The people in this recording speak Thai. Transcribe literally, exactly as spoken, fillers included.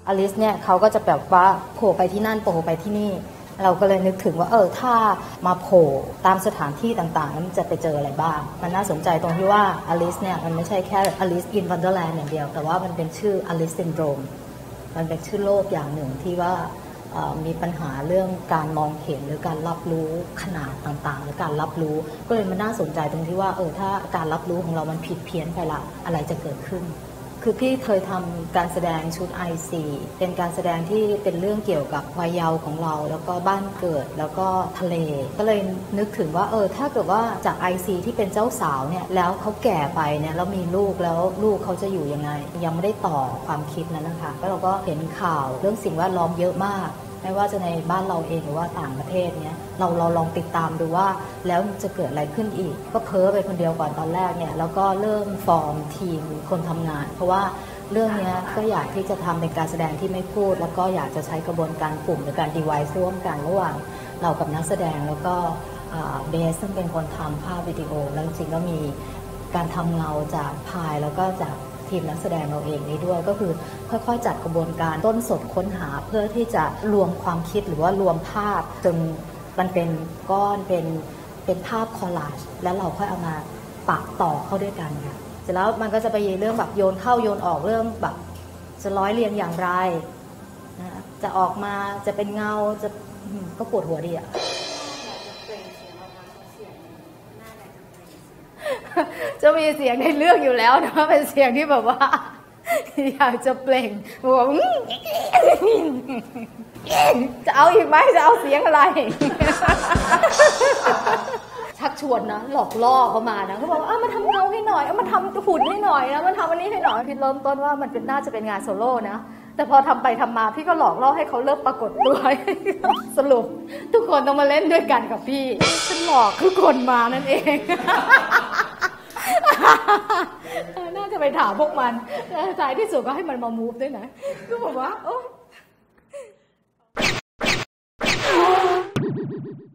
อลิซเนี่ยเขาก็จะแบบว่าโผล่ไปที่นั่นโผล่ไปที่นี่เราก็เลยนึกถึงว่าเออถ้ามาโผล่ตามสถานที่ต่างๆแล้วมันจะไปเจออะไรบ้างมันน่าสนใจตรงที่ว่าอลิซเนี่ยมันไม่ใช่แค่อลิซอินวันเดอร์แลนด์อย่างเดียวแต่ว่ามันเป็นชื่ออลิซซินโดรมมันเป็นชื่อโรคอย่างหนึ่งที่ว่ามีปัญหาเรื่องการมองเห็นหรือการรับรู้ขนาดต่างๆหรือการรับรู้ก็เลยมันน่าสนใจตรงที่ว่าเออถ้าการรับรู้ของเรามันผิดเพี้ยนไปละอะไรจะเกิดขึ้นคือพี่เคยทำการแสดงชุด ไอ ซี เป็นการแสดงที่เป็นเรื่องเกี่ยวกับวัยเยาว์ของเราแล้วก็บ้านเกิดแล้วก็ทะเลก็เลยนึกถึงว่าเออถ้าเกิดว่าจาก ไอ ซี ที่เป็นเจ้าสาวเนี่ยแล้วเขาแก่ไปเนี่ยแล้วมีลูกแล้วลูกเขาจะอยู่ยังไงยังไม่ได้ต่อความคิดนั้นนะคะก็เราก็เห็นข่าวเรื่องสิ่งแวดล้อมเยอะมากไม่ว่าจะในบ้านเราเองหรือว่าต่างประเทศเนี่ยเราเราลองติดตามดูว่าแล้วจะเกิดอะไรขึ้นอีกก็เพ้อไปคนเดียวก่อนตอนแรกเนี่ยแล้วก็เริ่มฟอร์มทีมคนทำงานเพราะว่าเรื่องนี้ก็อยากที่จะทำเป็นการแสดงที่ไม่พูดแล้วก็อยากจะใช้กระบวนการกลุ่มหรือการดีไวซ์ร่วมกันระหว่างเรากับนักแสดงแล้วก็เบสซึ่งเป็นคนทำภาพวิดีโอแล้วจริงๆก็มีการทำเงาจากพายแล้วก็จากทีมนักแสดงเราเองนี้ด้วยก็คือค่อยๆจัดกระบวนการต้นสดค้นหาเพื่อที่จะรวมความคิดหรือว่ารวมภาพจนมันเป็นก้อนเป็นเป็นภาพคอลลาจแล้วเราค่อยเอามาปักต่อเข้าด้วยกันค่ะเสร็จแล้วมันก็จะไปเรื่องแบบโยนเข้าโยนออกเรื่องแบบจะร้อยเรียงอย่างไรนะจะออกมาจะเป็นเงาจะก็ปวดหัวดีอะจะมีเสียงในเรื่องอยู่แล้วนะเป็นเสียงที่แบบว่าอยากจะเปล่งบอกจะเอาอีกไหมจะเอาเสียงอะไรชักชวนนะหลอกล่อเขามานะเขาบอกว่าเอามาทำเงาให้หน่อยเอามาทำหุ่นให้หน่อยนะมาทำอันนี้ให้หน่อยพี่เริ่มต้นว่ามันเป็นน่าจะเป็นงานโซโล่นะแต่พอทำไปทำมาพี่ก็หลอกล่อให้เขาเริ่มปรากฏตัวสรุปทุกคนต้องมาเล่นด้วยกันกับพี่ฉันหลอกทุกคนมานั่นเองน่าจะไปถามพวกมันท้ายที่สุดก็ให้มันมามูฟด้วยนะก็บอกว่าโอ้